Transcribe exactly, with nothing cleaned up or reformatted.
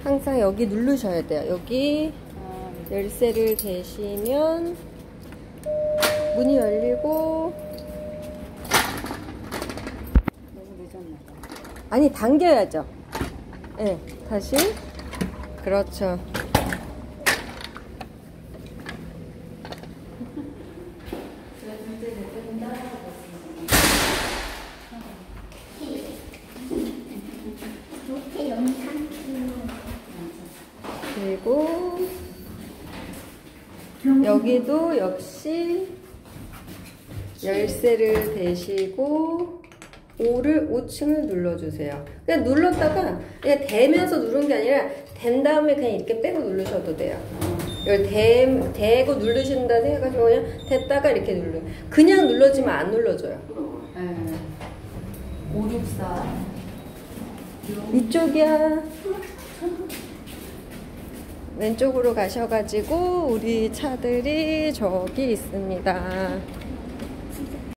항상 여기 누르셔야 돼요. 여기 열쇠를 대시면 문이 열리고. 너무 늦었나 봐. 아니, 당겨야죠. 네, 다시. 그렇죠. 그리고 여기도 역시 열쇠를 대시고 오를 오 층을 눌러주세요. 그냥 눌렀다가 그냥 대면서 누른 게 아니라 댄 다음에 그냥 이렇게 빼고 누르셔도 돼요. 이걸 대, 대고 누르신다 생각하시고 그냥 댔다가 이렇게 눌러요. 그냥 눌러지면 안 눌러져요. 네. 오육사 이쪽이야. 왼쪽으로 가셔가지고 우리 차들이 저기 있습니다.